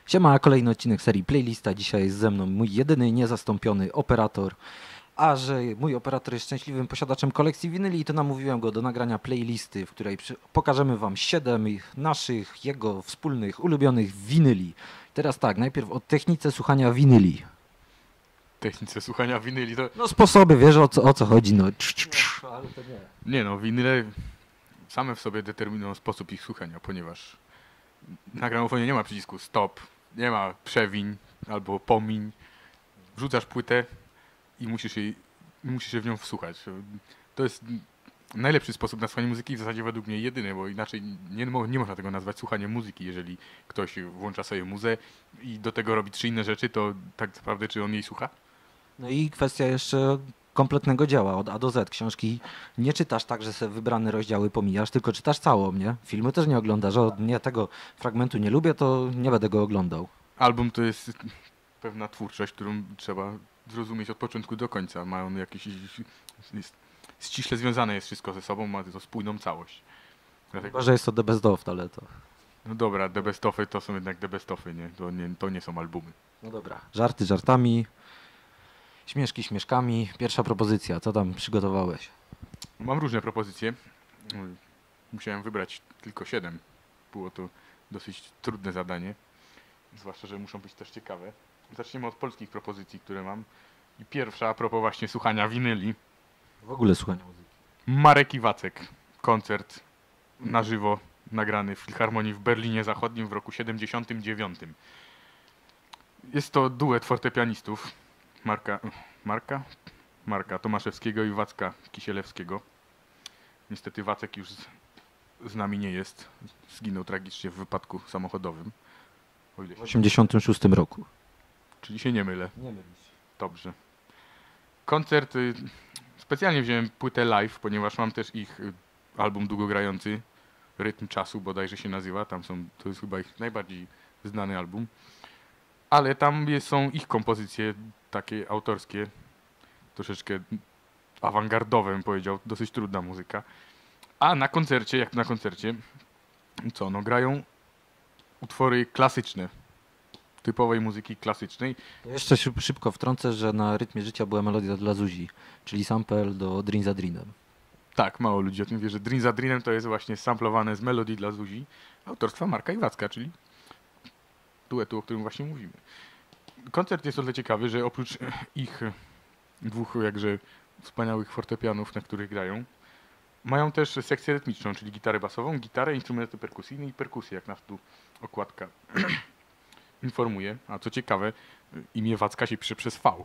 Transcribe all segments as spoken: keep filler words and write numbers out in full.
Siema, kolejny odcinek serii Playlista. Dzisiaj jest ze mną mój jedyny, niezastąpiony operator. A że mój operator jest szczęśliwym posiadaczem kolekcji winyli, to namówiłem go do nagrania playlisty, w której przy- pokażemy wam siedem ich- naszych, jego wspólnych, ulubionych winyli. Teraz tak, najpierw o technice słuchania winyli. Technice słuchania winyli to... No sposoby, wiesz o co, o co chodzi, no. Cz, cz, cz. Ale to nie. Nie no, winyle same w sobie determinują sposób ich słuchania, ponieważ na gramofonie nie ma przycisku stop, nie ma przewiń albo pomiń. Wrzucasz płytę i musisz, jej, musisz się w nią wsłuchać. To jest najlepszy sposób na słuchanie muzyki, w zasadzie według mnie jedyny, bo inaczej nie, mo- nie można tego nazwać słuchaniem muzyki. Jeżeli ktoś włącza sobie muzę i do tego robi trzy inne rzeczy, to tak naprawdę czy on jej słucha? No i kwestia jeszcze kompletnego dzieła, od A do Z. Książki nie czytasz tak, że sobie wybrane rozdziały pomijasz, tylko czytasz całą, nie? Filmu też nie oglądasz. O, nie, tego fragmentu nie lubię, to nie będę go oglądał. Album to jest pewna twórczość, którą trzeba zrozumieć od początku do końca. Ma on jakieś... Jest, ściśle związane jest wszystko ze sobą, ma to spójną całość. Dlatego, Chyba, że jest to The Best Of, ale to... no dobra, The Best Ofy to są jednak The Best Ofy, nie? To, nie? to nie są albumy. No dobra. Żarty żartami, śmieszki śmieszkami. Pierwsza propozycja, co tam przygotowałeś? Mam różne propozycje. Musiałem wybrać tylko siedem. Było to dosyć trudne zadanie. Zwłaszcza, że muszą być też ciekawe. Zaczniemy od polskich propozycji, które mam. I pierwsza, a propos właśnie słuchania winyli. W ogóle słuchanie muzyki. Marek Iwacek. Koncert na żywo nagrany w Filharmonii w Berlinie Zachodnim w roku siedemdziesiątym dziewiątym. Jest to duet fortepianistów Marka, Marka? Marka Tomaszewskiego i Wacka Kisielewskiego. Niestety Wacek już z, z nami nie jest. Zginął tragicznie w wypadku samochodowym. O ile W się, osiemdziesiątym szóstym roku. czyli się nie mylę. Nie mylisz. Dobrze. Koncert... Y, specjalnie wziąłem płytę live, ponieważ mam też ich y, album długogrający. Rytm czasu bodajże się nazywa. Tam są, to jest chyba ich najbardziej znany album. Ale tam jest, są ich kompozycje takie autorskie. Troszeczkę awangardowe, bym powiedział. Dosyć trudna muzyka. A na koncercie, jak na koncercie, co, no grają utwory klasyczne. Typowej muzyki klasycznej. Jeszcze szyb- szybko wtrącę, że na Rytmie Życia była melodia dla Zuzi, czyli sample do Dream za Dreamem. Tak, mało ludzi o tym wie, że Dream za Dreamem to jest właśnie samplowane z melodii dla Zuzi autorstwa Marka Iwacka, czyli duetu, o którym właśnie mówimy. Koncert jest o tyle ciekawy, że oprócz ich dwóch jakże wspaniałych fortepianów, na których grają, mają też sekcję rytmiczną, czyli gitarę basową, gitarę, instrumenty perkusyjne i perkusję, jak nas tu okładka informuje. A co ciekawe, imię Wacka się pisze przez V.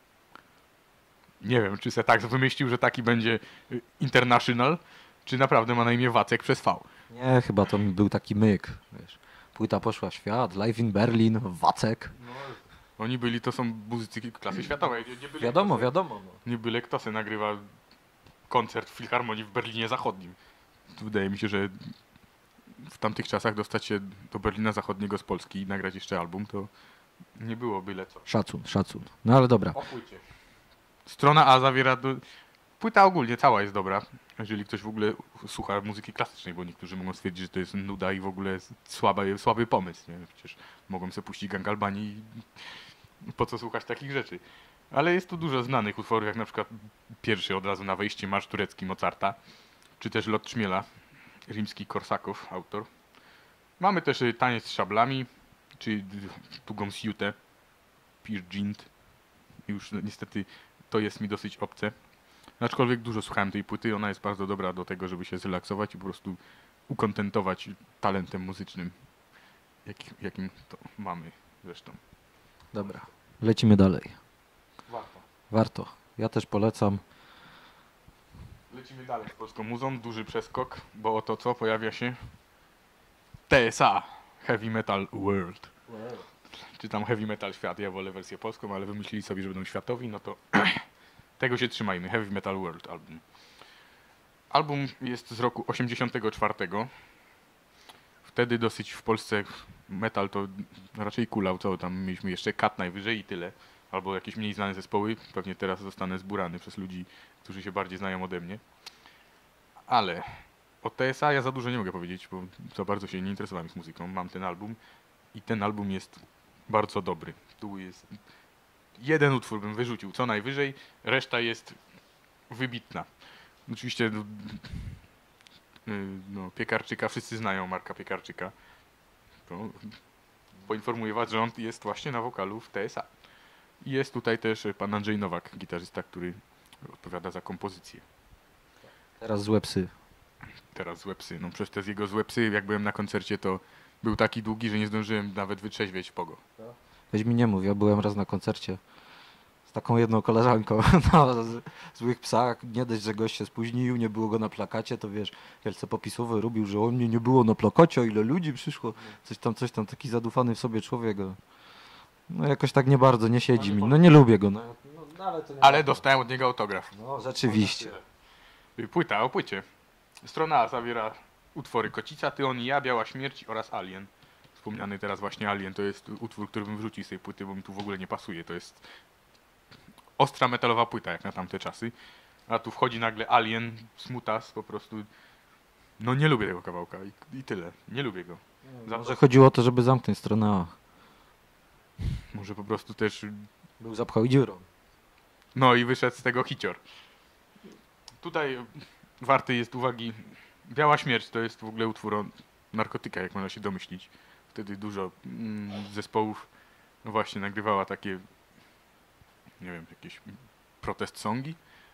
Nie wiem, czy se tak wymyślił, że taki będzie international, czy naprawdę ma na imię Wacek przez V. Nie, chyba to był taki myk, wiesz. Płyta poszła w świat, live in Berlin, Wacek. Oni byli, to są muzycy klasy światowej. Nie, nie byle Wiadomo, kto se, wiadomo. No. Nie byle kto se nagrywa koncert w Filharmonii w Berlinie Zachodnim. Wydaje mi się, że w tamtych czasach dostać się do Berlina Zachodniego z Polski i nagrać jeszcze album, to nie było byle co. Szacun, szacun. No ale dobra. O płycie. Strona A zawiera... Do... Płyta ogólnie cała jest dobra, jeżeli ktoś w ogóle słucha muzyki klasycznej, bo niektórzy mogą stwierdzić, że to jest nuda i w ogóle słaby, słaby pomysł. Nie? Przecież mogą sobie puścić Gang Albanii i po co słuchać takich rzeczy. Ale jest tu dużo znanych utworów, jak na przykład pierwszy od razu na wejście Marsz Turecki Mozarta, czy też Lot Czmiela, Rimski-Korsakow, autor. Mamy też y, Taniec z szablami, czy Długą Siutę, Peer Gynt. Już no, niestety to jest mi dosyć obce. Aczkolwiek dużo słuchałem tej płyty, ona jest bardzo dobra do tego, żeby się zrelaksować i po prostu ukontentować talentem muzycznym, jak, jakim to mamy zresztą. Dobra, lecimy dalej. Warto. Warto. Ja też polecam. Lecimy dalej z polską muzą, duży przeskok, bo oto co pojawia się T S A, Heavy Metal World. Czy tam Heavy Metal Świat, ja wolę wersję polską, ale wymyślili sobie, że będą światowi, no to tego się trzymajmy, Heavy Metal World album. Album jest z roku osiemdziesiątego czwartego. Wtedy dosyć w Polsce metal to raczej kulał, co tam mieliśmy jeszcze Kat najwyżej i tyle. Albo jakieś mniej znane zespoły, pewnie teraz zostanę zburany przez ludzi, którzy się bardziej znają ode mnie. Ale o T S A ja za dużo nie mogę powiedzieć, bo za bardzo się nie interesowałem z muzyką. Mam ten album i ten album jest bardzo dobry. Tu jest jeden utwór bym wyrzucił, co najwyżej, reszta jest wybitna. Oczywiście no, y, no, Piekarczyka, wszyscy znają Marka Piekarczyka. To poinformuję was, że on jest właśnie na wokalu w T S A. I jest tutaj też pan Andrzej Nowak, gitarzysta, który odpowiada za kompozycję. Teraz złe psy. Teraz złe psy. No przez te jego złe psy, jak byłem na koncercie, to był taki długi, że nie zdążyłem nawet wytrzeźwieć pogo. Weź mi nie mów, ja byłem raz na koncercie z taką jedną koleżanką na z- złych psach. Nie dość, że gość się spóźnił, nie było go na plakacie, to wiesz, wielce popisowy robił, że o mnie nie było na plakacie, o ile ludzi przyszło. Coś tam, coś tam, taki zadufany w sobie człowiek. o. No jakoś tak nie bardzo, nie siedzi mi. No nie lubię go. No, no, ale to nie Ale warto. dostałem od niego autograf. No rzeczywiście. Płyta o płycie. Strona A zawiera utwory Kocica, Ty, On i Ja, Biała Śmierć oraz Alien. Wspomniany teraz właśnie Alien to jest utwór, który bym wrzucił z tej płyty, bo mi tu w ogóle nie pasuje. To jest ostra metalowa płyta jak na tamte czasy. A tu wchodzi nagle Alien, Smutas, po prostu... No nie lubię tego kawałka i, i tyle. Nie lubię go. Za Może to, chodziło o to, żeby zamknąć stronę A. może po prostu też... Był zapchał dziurą. No i wyszedł z tego hicior. Tutaj warty jest uwagi, Biała Śmierć to jest w ogóle utwór o narkotykach, jak można się domyślić. Wtedy dużo mm, zespołów no właśnie nagrywała takie, nie wiem, jakieś protest songi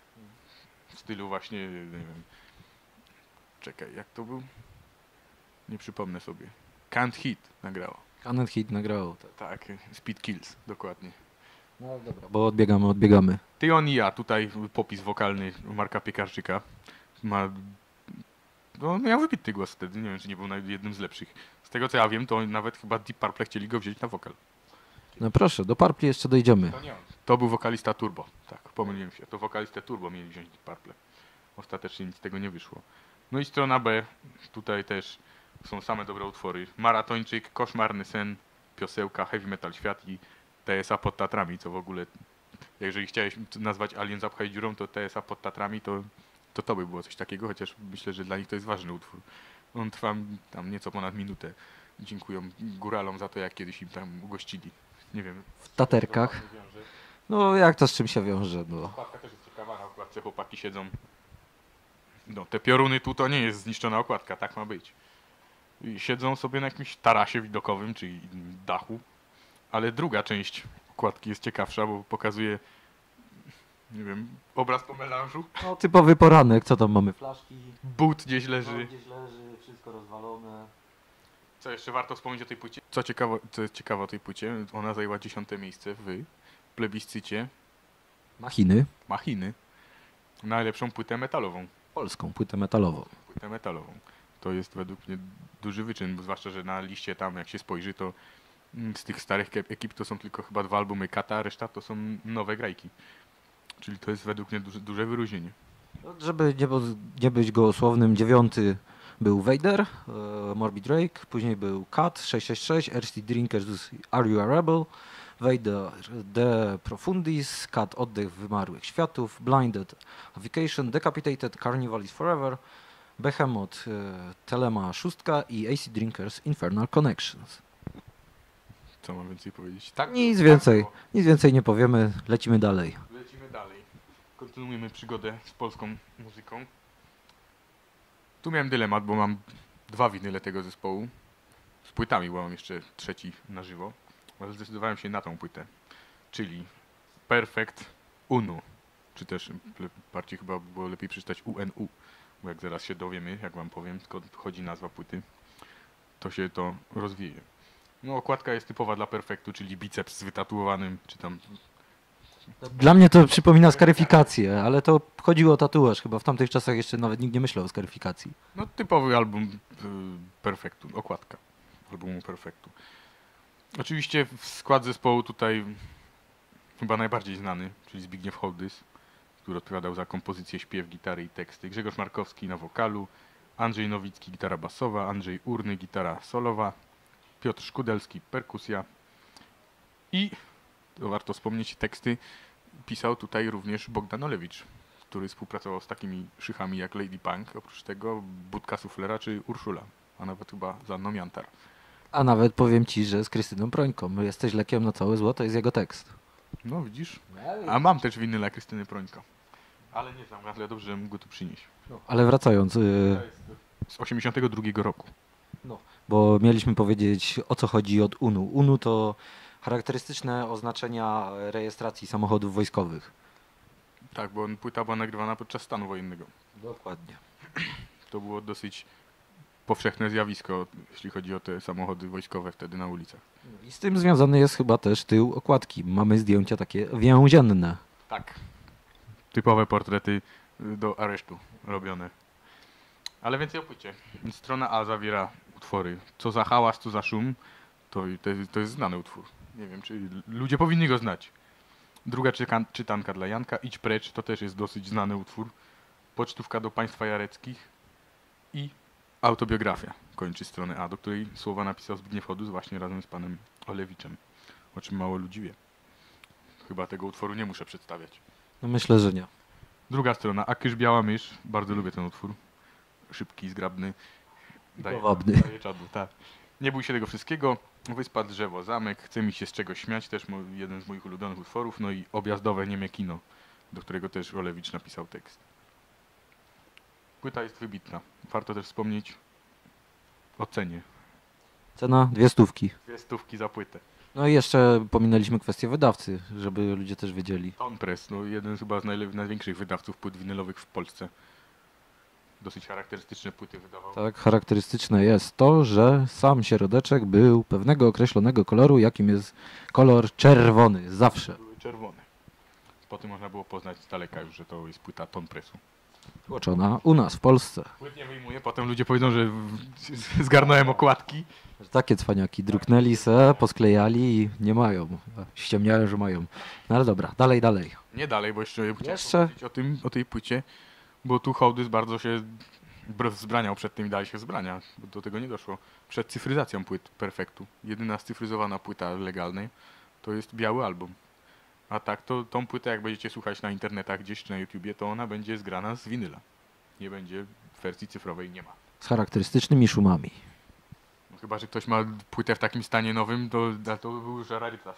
w stylu właśnie, nie wiem, czekaj, jak to był? Nie przypomnę sobie. Can't Hit nagrało. Canon Hit nagrało. Tak. Tak, Speed Kills, dokładnie. No dobra, bo odbiegamy, odbiegamy. Ty, On i Ja, tutaj popis wokalny Marka Piekarczyka. Ma, no, miał wybitny głos wtedy, nie wiem, czy nie był naj- jednym z lepszych. Z tego co ja wiem, to nawet chyba Deep Purple chcieli go wziąć na wokal. No proszę, do Purple jeszcze dojdziemy. To nie on. To był wokalista Turbo, tak, pomyliłem się. To wokalistę Turbo mieli wziąć Deep Purple. Ostatecznie nic z tego nie wyszło. No i strona B, tutaj też są same dobre utwory. Maratończyk, Koszmarny sen, Piosełka, Heavy Metal Świat i T S A pod Tatrami, co w ogóle, jeżeli chciałeś nazwać Alien Zapchaj dziurą, to T S A pod Tatrami, to, to to by było coś takiego, chociaż myślę, że dla nich to jest ważny utwór. On trwa tam nieco ponad minutę. Dziękują góralom za to, jak kiedyś im tam ugościli. Nie wiem. W taterkach. No jak to z czym się wiąże? No. Okładka też jest ciekawa, na okładce chłopaki siedzą. No te pioruny tu to nie jest zniszczona okładka, tak ma być. I siedzą sobie na jakimś tarasie widokowym, czyli dachu. Ale druga część okładki jest ciekawsza, bo pokazuje, nie wiem, obraz po melanżu. No typowy poranek, co tam mamy? Flaszki, But gdzieś leży. gdzieś leży, wszystko rozwalone. Co jeszcze warto wspomnieć o tej płycie? Co ciekawe, co jest ciekawe o tej płycie, ona zajęła dziesiąte miejsce w plebiscycie Machiny. Machiny. Najlepszą płytę metalową. Polską płytę metalową. Płytę metalową. To jest według mnie duży wyczyn, bo zwłaszcza, że na liście tam, jak się spojrzy, to mm, z tych starych kie- ekip to są tylko chyba dwa albumy Kata, a reszta to są nowe grajki. Czyli to jest według mnie duże, duże wyróżnienie. No, żeby nie, bo- nie być gołosłownym, dziewiąty był Vader, e, Morbid Drake, później był Cat sześć sześć sześć, R C Drinkers Are You a Rebel, Vader De Profundis, Cat Oddech Wymarłych Światów, Blinded Vacation, Decapitated Carnival is Forever, Behemoth e, Telema szóstka i A C Drinkers Infernal Connections. Co mam więcej powiedzieć? Tak, Nic tak więcej, było. nic więcej nie powiemy, lecimy dalej. Lecimy dalej. Kontynuujemy przygodę z polską muzyką. Tu miałem dylemat, bo mam dwa winyle tego zespołu. Z płytami, bo mam jeszcze trzeci na żywo. Ale zdecydowałem się na tą płytę. Czyli Perfect Unu. Czy też le- bardziej chyba było lepiej przeczytać U N U. Bo jak zaraz się dowiemy, jak wam powiem, skąd chodzi nazwa płyty, to się to rozwieje. No okładka jest typowa dla Perfektu, czyli biceps z wytatuowanym, czy tam... Dla mnie to przypomina skaryfikację, ale to chodziło o tatuaż. Chyba w tamtych czasach jeszcze nawet nikt nie myślał o skaryfikacji. No typowy album y, Perfektu, okładka albumu Perfektu. Oczywiście w skład zespołu tutaj chyba najbardziej znany, czyli Zbigniew Hołdys, który odpowiadał za kompozycję, śpiew, gitary i teksty. Grzegorz Markowski na wokalu, Andrzej Nowicki gitara basowa, Andrzej Urny gitara solowa, Piotr Szkudelski perkusja i, to warto wspomnieć, teksty pisał tutaj również Bogdan Olewicz, który współpracował z takimi szychami jak Lady Punk, oprócz tego Budka Suflera czy Urszula, a nawet chyba z Anną Jantar. A nawet powiem ci, że z Krystyną Prońką. Jesteś lekiem na całe zło, to jest jego tekst. No widzisz? A mam też winyla Krystyny Prońka. Ale nie znam, ale dobrze, że mógł go tu przynieść. Ale wracając, y, Z osiemdziesiątego drugiego roku. bo mieliśmy powiedzieć, o co chodzi od U N U. U N U to charakterystyczne oznaczenia rejestracji samochodów wojskowych. Tak, bo płyta była nagrywana podczas stanu wojennego. Dokładnie. To było dosyć powszechne zjawisko, jeśli chodzi o te samochody wojskowe wtedy na ulicach. I z tym związany jest chyba też tył okładki. Mamy zdjęcia takie więzienne. Tak. Typowe portrety y, do aresztu robione. Ale więcej o płycie. Strona A zawiera utwory Co za hałas, co za szum. To, to, jest, to jest znany utwór. Nie wiem, czy ludzie powinni go znać. Druga czykan, czytanka dla Janka, Idź precz, to też jest dosyć znany utwór. Pocztówka do państwa jareckich i autobiografia kończy stronę A, do której słowa napisał Zbigniew Chodus właśnie razem z panem Olewiczem, o czym mało ludzi wie. Chyba tego utworu nie muszę przedstawiać. No myślę, że nie. Druga strona, Akysz Biała Mysz, bardzo lubię ten utwór. Szybki, zgrabny. Daje, Powabny. daje czadu, tak. Nie bój się tego wszystkiego. Wyspa, drzewo, zamek, chce mi się z czegoś śmiać, też mo- jeden z moich ulubionych utworów. No i Objazdowe Niemie Kino, do którego też Olewicz napisał tekst. Płyta jest wybitna. Warto też wspomnieć o cenie. Cena dwie stówki. Dwie stówki za płytę. No i jeszcze pominęliśmy kwestię wydawcy, żeby ludzie też wiedzieli. Ton Press, no jeden chyba z najle- największych wydawców płyt winylowych w Polsce. Dosyć charakterystyczne płyty wydawał. Tak, charakterystyczne jest to, że sam środeczek był pewnego określonego koloru, jakim jest kolor czerwony, zawsze. Były czerwone. Po tym można było poznać z daleka już, że to jest płyta Ton Pressu. Tłoczona u nas, w Polsce. Płyt nie wyjmuję, potem ludzie powiedzą, że w- zgarnąłem okładki. Że takie cwaniaki druknęli se, posklejali i nie mają. A ściemniają, że mają. No ale dobra, dalej, dalej. Nie dalej, bo jeszcze, chciałem Jeszcze? powiedzieć o, tym, o tej płycie, bo tu Hołdys bardzo się br- wzbraniał przed tym i dalej się wzbrania, bo do tego nie doszło. Przed cyfryzacją płyt Perfektu. Jedyna scyfryzowana płyta legalnej to jest biały album. A tak, to tą płytę jak będziecie słuchać na internetach gdzieś czy na YouTubie, to ona będzie zgrana z winyla. Nie będzie w wersji cyfrowej, nie ma. Z charakterystycznymi szumami. No, chyba, że ktoś ma płytę w takim stanie nowym, to, to by był już rarytas.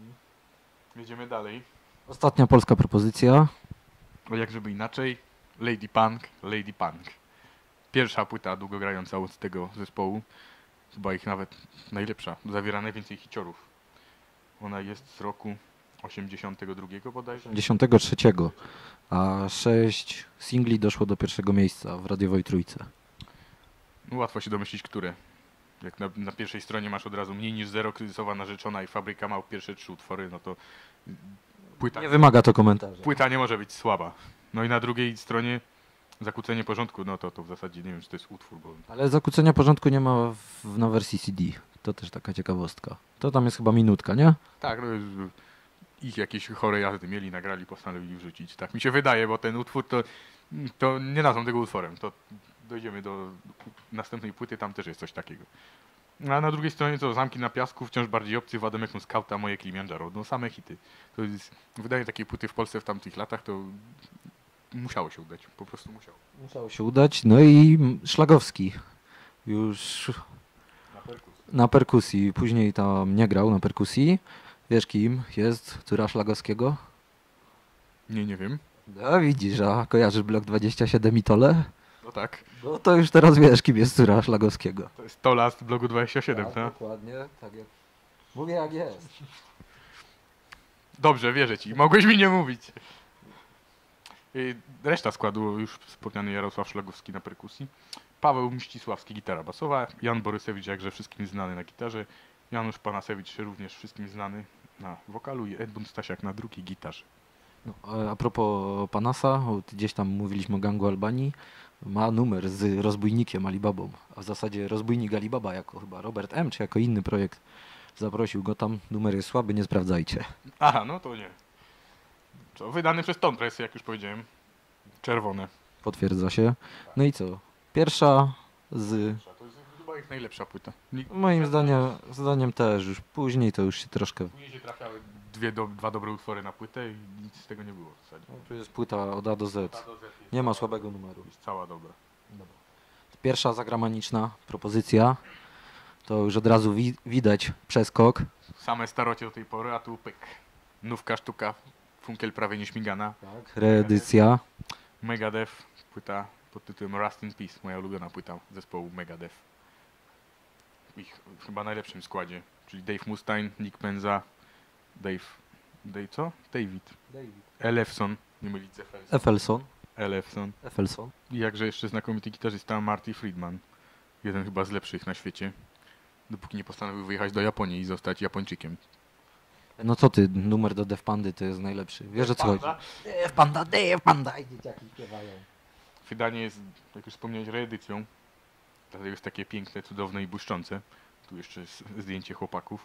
Jedziemy dalej. Ostatnia polska propozycja. A jak żeby inaczej, Lady Punk, Lady Punk. Pierwsza płyta długogrająca od tego zespołu, chyba ich nawet najlepsza, zawiera najwięcej hiciorów. Ona jest z roku osiemdziesiątego drugiego bodajże. osiemdziesiątego trzeciego. A sześć singli doszło do pierwszego miejsca w radiowej trójce. No, łatwo się domyślić, które. Jak na, na pierwszej stronie masz od razu mniej niż zero, kryzysowa narzeczona i fabryka ma pierwsze trzy utwory, no to płyta, Nie wymaga to komentarza. płyta nie może być słaba. No i na drugiej stronie zakłócenie porządku, no to, to w zasadzie nie wiem, czy to jest utwór, bo Ale zakłócenia porządku nie ma w, na wersji C D. To też taka ciekawostka. To tam jest chyba minutka, nie? tak, no, już ich jakieś chore jazdy mieli, nagrali, postanowili wrzucić. Tak mi się wydaje, bo ten utwór to, to nie nazwą tego utworem. To dojdziemy do następnej płyty, tam też jest coś takiego. A na drugiej stronie to Zamki na piasku, wciąż bardziej obcy, Wademeku Skauta, moje Kilimandżaro. No same hity. To jest, wydanie takiej płyty w Polsce w tamtych latach to musiało się udać, po prostu musiało. Musiało się udać. No i Szlagowski. Już Na perkusji. na perkusji. Później tam nie grał na perkusji. Wiesz kim jest córa Szlagowskiego? Nie, nie wiem. No widzisz, a kojarzysz blok dwadzieścia siedem i Tole? No tak. No to już teraz wiesz kim jest córa Szlagowskiego. To jest Tola z blogu dwadzieścia siedem, tak? Dokładnie, tak jak... Mówię jak jest. Dobrze, wierzę ci. Mogłeś mi nie mówić. Y, Reszta składu, już wspomniany Jarosław Szlagowski na perkusji, Paweł Mścisławski gitara basowa, Jan Borysewicz jakże wszystkim znany na gitarze, Janusz Panasewicz również wszystkim znany na wokalu i Edmund Stasiak na drugiej gitarze. No, a- a propos Panasa, bo gdzieś tam mówiliśmy o gangu Albanii, ma numer z rozbójnikiem Alibabą, a w zasadzie rozbójnik Alibaba jako chyba Robert M., czy jako inny projekt zaprosił go tam. Numer jest słaby, nie sprawdzajcie. Aha, no to nie. Co, wydany przez Ton Press, jak już powiedziałem. Czerwone. Potwierdza się. No i co? Pierwsza z... To jest chyba ich najlepsza płyta. Nikt- Moim zdaniem, zdaniem też już później to już się troszkę... Później się trafiały dwie do, dwa dobre utwory na płytę i nic z tego nie było w zasadzie. No, tu jest płyta od A do Z. Nie ma słabego numeru. Jest cała dobra. Pierwsza zagraniczna propozycja To już od razu wi widać przeskok. Same starocie do tej pory, a tu pyk. Nówka sztuka, funkiel prawie nieśmigana. Tak. Reedycja. Megadeth, płyta pod tytułem Rust in Peace, moja ulubiona płyta zespołu Megadeth. W ich chyba najlepszym składzie, czyli Dave Mustaine, Nick Menza, Dave... Dave co? David. Ellefson, nie mylić z Effelson. Effelson. Ellefson. Effelson. I jakże jeszcze znakomity gitarzysta Marty Friedman. Jeden chyba z lepszych na świecie. Dopóki nie postanowił wyjechać do Japonii i zostać Japończykiem. No co ty, numer do Def Pandy to jest najlepszy. Wiesz o co chodzi? Def Panda, Def Panda i dzieciaki śpiewają. Wydanie jest, jak już wspomniałeś, reedycją. Dlatego jest takie piękne, cudowne i błyszczące. Tu jeszcze jest zdjęcie chłopaków.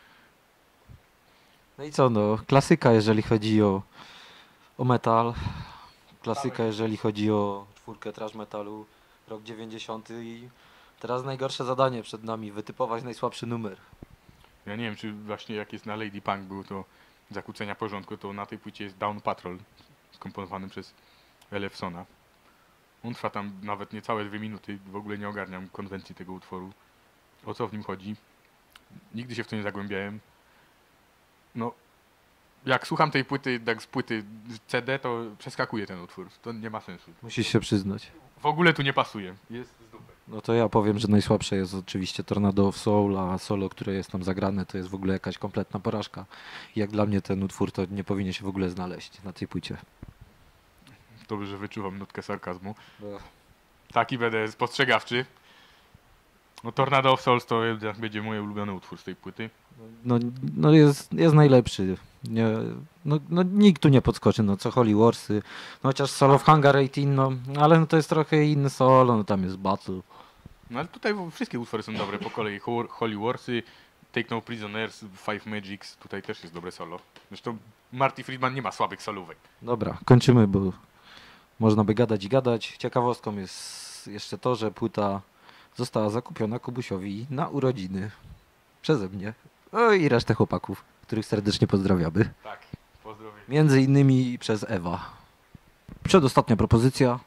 No i co no, klasyka jeżeli chodzi o, o metal. Klasyka jeżeli chodzi o czwórkę trash metalu. Rok dziewięćdziesiąty i teraz najgorsze zadanie przed nami, wytypować najsłabszy numer. Ja nie wiem, czy właśnie jak jest na Lady Punk było to zakłócenia porządku, to na tej płycie jest Down Patrol skomponowany przez Ellefsona. On trwa tam nawet niecałe dwie minuty, w ogóle nie ogarniam konwencji tego utworu. O co w nim chodzi? Nigdy się w to nie zagłębiałem. No, jak słucham tej płyty, tak z płyty C D, to przeskakuje ten utwór. To nie ma sensu. Musisz się przyznać. W ogóle tu nie pasuje. Jest z dupy. No to ja powiem, że najsłabsze jest oczywiście Tornado of Soul, a solo, które jest tam zagrane, to jest w ogóle jakaś kompletna porażka. I jak dla mnie ten utwór to nie powinien się w ogóle znaleźć na tej płycie. Dobrze, że wyczuwam nutkę sarkazmu. Taki będę spostrzegawczy. No Tornado of Souls to jednak będzie mój ulubiony utwór z tej płyty. No, no jest, jest najlepszy. Nie, no, no nikt tu nie podskoczy, no co Holy Warsy. No chociaż solo w Hangar osiemnaście, no ale no to jest trochę inny solo, no tam jest Battle. No ale tutaj wszystkie utwory są dobre po kolei. Ho- Holy Warsy, Take No Prisoners, Five Magics, tutaj też jest dobre solo. Zresztą Marty Friedman nie ma słabych solówek. Dobra, kończymy, bo można by gadać i gadać. Ciekawostką jest jeszcze to, że płyta została zakupiona Kubusiowi na urodziny przeze mnie. O i resztę chłopaków, których serdecznie pozdrawiamy. Tak, pozdrowienia. Między innymi przez Ewa. Przedostatnia propozycja.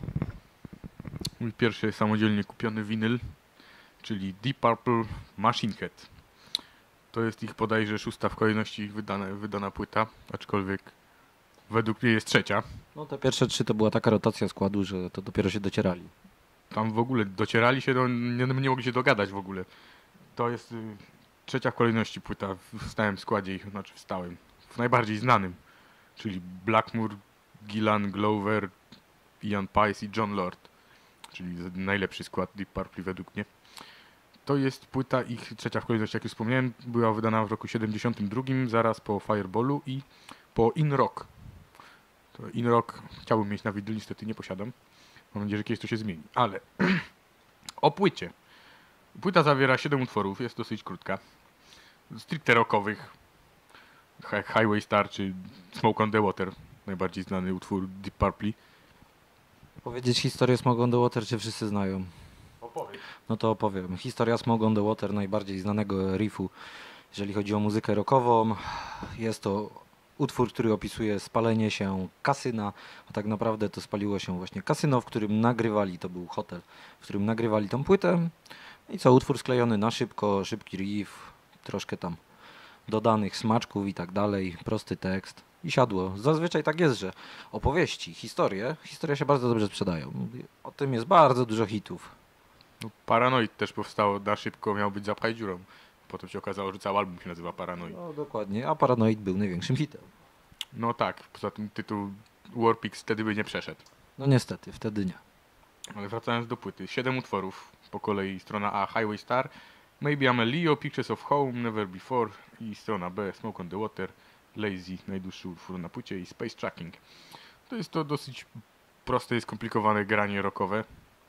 Mój pierwszy samodzielnie kupiony winyl, czyli Deep Purple Machine Head. To jest ich bodajże szósta w kolejności wydana, wydana płyta, aczkolwiek według mnie jest trzecia. No te pierwsze trzy to była taka rotacja składu, że to dopiero się docierali. Tam w ogóle docierali się, do, nie, nie mogli się dogadać w ogóle. To jest y, trzecia w kolejności płyta w stałym składzie ich, znaczy w stałym, w najbardziej znanym, czyli Blackmore, Gillan, Glover, Ian Paice i John Lord, czyli najlepszy skład Deep Purple według mnie. To jest płyta ich trzecia w kolejności, jak już wspomniałem, była wydana w roku siedemdziesiątym drugim, zaraz po Fireballu i po In Rock. To In Rock chciałbym mieć na widyl, niestety nie posiadam. Mam nadzieję, że kiedyś to się zmieni. Ale o płycie. Płyta zawiera siedem utworów, jest dosyć krótka. Stricte rockowych. Hi- Highway Star czy Smoke on the Water, najbardziej znany utwór Deep Purple. Powiedzieć historię Smoke on the Water, czy wszyscy znają? Opowiedz. No to opowiem. Historia Smoke on the Water, najbardziej znanego riffu, jeżeli chodzi o muzykę rockową. Jest to utwór, który opisuje spalenie się kasyna, a tak naprawdę to spaliło się właśnie kasyno, w którym nagrywali, to był hotel, w którym nagrywali tą płytę. I co, utwór sklejony na szybko, szybki riff, troszkę tam dodanych smaczków i tak dalej, prosty tekst i siadło. Zazwyczaj tak jest, że opowieści, historie, historie się bardzo dobrze sprzedają. O tym jest bardzo dużo hitów. No, Paranoid też powstało na szybko, miał być Zapchaj dziurą. Potem się okazało, że cały album się nazywa Paranoid. No dokładnie, a Paranoid był największym hitem. No tak, poza tym tytuł Warpix wtedy by nie przeszedł. No niestety, wtedy nie. Ale wracając do płyty, siedem utworów po kolei. Strona A, Highway Star, Maybe I'm a Leo, Pictures of Home, Never Before i strona B, Smoke on the Water, Lazy, najdłuższy utwór na płycie i Space Tracking. To jest to dosyć proste i skomplikowane granie rockowe.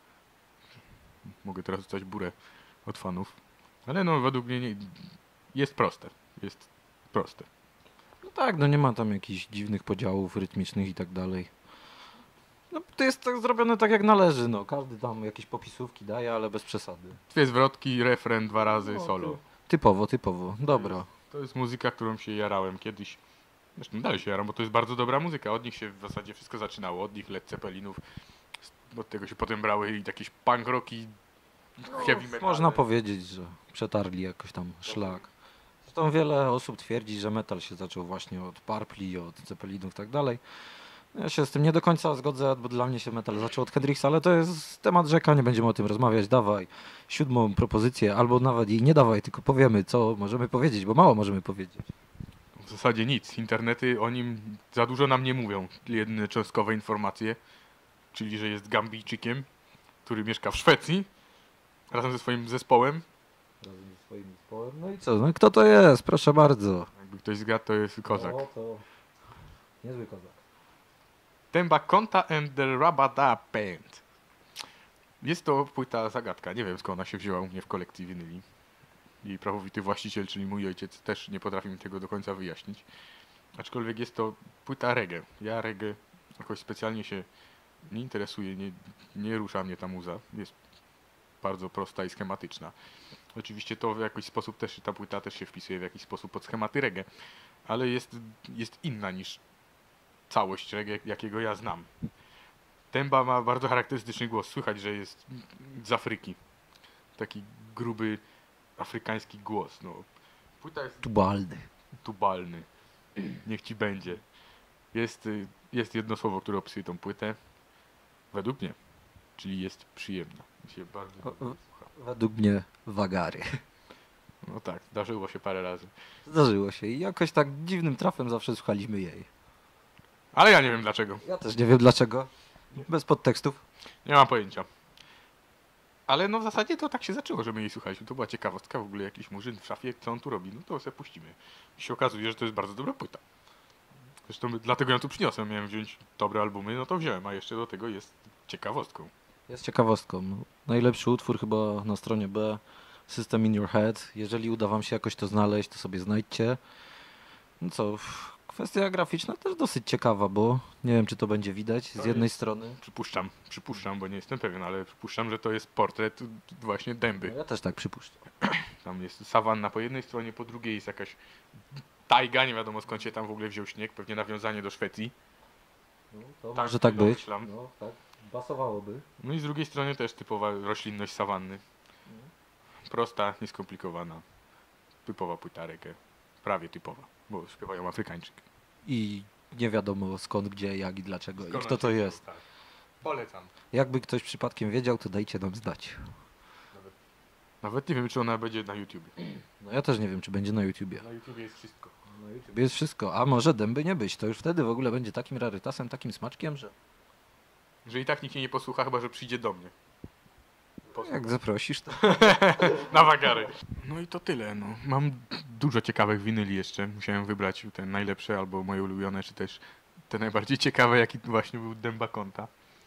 Mogę teraz dostać burę od fanów. Ale no według mnie nie, jest proste. Jest proste. No tak, no nie ma tam jakichś dziwnych podziałów rytmicznych i tak dalej. No to jest tak zrobione tak jak należy, no. Każdy tam jakieś popisówki daje, ale bez przesady. Dwie zwrotki, refren, dwa razy, No, solo. ty- Typowo, typowo. Dobra. To jest muzyka, którą się jarałem kiedyś. Zresztą dalej się jaram, bo to jest bardzo dobra muzyka. Od nich się w zasadzie wszystko zaczynało. Od nich Led Zeppelinów. Od tego się potem brały i jakieś punk rocki heavy metal. Można powiedzieć, że przetarli jakoś tam szlak. Zresztą wiele osób twierdzi, że metal się zaczął właśnie od Purpli, od Zeppelinów i tak dalej. Ja się z tym nie do końca zgodzę, bo dla mnie się metal zaczął od Hendrixa, ale to jest temat rzeka, nie będziemy o tym rozmawiać. Dawaj siódmą propozycję, albo nawet jej nie dawaj, tylko powiemy, co możemy powiedzieć, bo mało możemy powiedzieć. W zasadzie nic. Internety o nim za dużo nam nie mówią. Jedyne cząstkowe informacje, czyli że jest Gambijczykiem, który mieszka w Szwecji razem ze swoim zespołem. Razem ze swoim zespołem. No i co? No kto to jest? Proszę bardzo. Jakby ktoś zgadł, to jest kozak. No to niezły kozak. Temba Conta and the Rabada Band. Jest to płyta zagadka. Nie wiem, skąd ona się wzięła u mnie w kolekcji winyli. Jej prawowity właściciel, czyli mój ojciec, też nie potrafi mi tego do końca wyjaśnić. Aczkolwiek jest to płyta reggae. Ja reggae jakoś specjalnie się nie interesuję, nie, nie rusza mnie ta muza. Jest bardzo prosta i schematyczna. Oczywiście to w jakiś sposób też, ta płyta też się wpisuje w jakiś sposób pod schematy reggae, ale jest, jest inna niż całość reggae, jakiego ja znam. Temba ma bardzo charakterystyczny głos. Słychać, że jest z Afryki. Taki gruby, afrykański głos. No. Płyta jest Tubalny. tubalny. Niech ci będzie. Jest, y, jest jedno słowo, które opisuje tą płytę. Według mnie. Czyli jest przyjemna. Mi się bardzo O, dobrze o. słucha. Według mnie wagary. No tak, zdarzyło się parę razy. Zdarzyło się i jakoś tak dziwnym trafem zawsze słuchaliśmy jej. Ale ja nie wiem dlaczego. Ja też nie wiem dlaczego. Bez podtekstów. Nie mam pojęcia. Ale no w zasadzie to tak się zaczęło, że my jej słuchaliśmy. To była ciekawostka, w ogóle jakiś murzyn w szafie, co on tu robi. No to sobie puścimy. I się okazuje, że to jest bardzo dobra płyta. Zresztą dlatego ją tu przyniosłem. Miałem wziąć dobre albumy, no to wziąłem, a jeszcze do tego jest ciekawostką. Jest ciekawostką. No, najlepszy utwór chyba na stronie B. System in Your Head. Jeżeli uda wam się jakoś to znaleźć, to sobie znajdźcie. No co, kwestia graficzna też dosyć ciekawa, bo nie wiem, czy to będzie widać z To jednej jest- strony. Przypuszczam, przypuszczam, bo nie jestem pewien, ale przypuszczam, że to jest portret właśnie dęby. No, ja też tak przypuszczam. Tam jest sawanna po jednej stronie, po drugiej jest jakaś tajga, nie wiadomo skąd się tam w ogóle wziął śnieg, pewnie nawiązanie do Szwecji. No, to Tak, może tak być. domyślam. No, tak. Pasowałoby. No i z drugiej strony też typowa roślinność sawanny. Prosta, nieskomplikowana. Typowa płyta reggae. Prawie typowa, bo śpiewają Afrykańczyk. I nie wiadomo skąd, gdzie, jak i dlaczego. Skąd I kto on to się jest. wziął, tak. Polecam. Jakby ktoś przypadkiem wiedział, to dajcie nam znać. Nawet, nawet nie wiem, czy ona będzie na YouTubie. No ja też nie wiem, czy będzie na YouTubie. Na YouTubie jest wszystko. Na YouTubie jest wszystko, a może dęby nie być. To już wtedy w ogóle będzie takim rarytasem, takim smaczkiem, że Że i tak nikt jej nie posłucha, chyba że przyjdzie do mnie. Posłucha. jak zaprosisz, to... Na wagary. No i to tyle. No. Mam dużo ciekawych winyli jeszcze. Musiałem wybrać te najlepsze albo moje ulubione, czy też te najbardziej ciekawe, jaki właśnie był Demba Conta.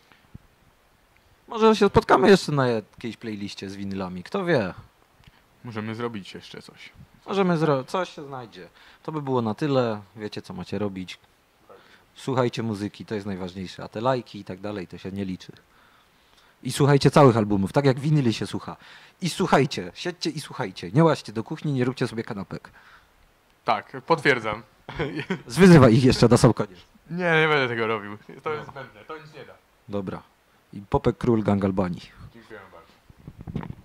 Może się spotkamy jeszcze na jakiejś playliście z winylami, kto wie. Możemy zrobić jeszcze coś. Możemy zrobić, coś się znajdzie. To by było na tyle, wiecie co macie robić. Słuchajcie muzyki, to jest najważniejsze, a te lajki i tak dalej to się nie liczy. I słuchajcie całych albumów, tak jak winyli się słucha. I słuchajcie, siedźcie i słuchajcie. Nie łaźcie do kuchni, nie róbcie sobie kanapek. Tak, potwierdzam. Zwyzywaj ich jeszcze na sam koniec. Nie, nie będę tego robił. To jest zbędne, to nic nie da. Dobra. I Popek Król Gang Albanii. Dziękuję bardzo.